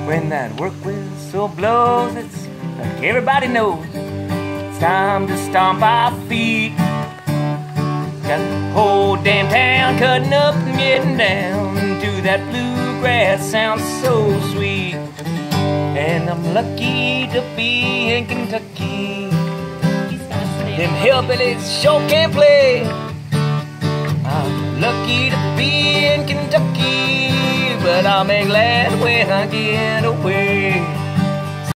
When that work whistle blows, it's like everybody knows it's time to stomp our feet. Got the whole damn town cutting up and getting down to that bluegrass sounds so sweet. And I'm lucky to be in Kentucky. Them hillbillies sure can play. I'm lucky to be in Kentucky, but I'll be glad when I get away.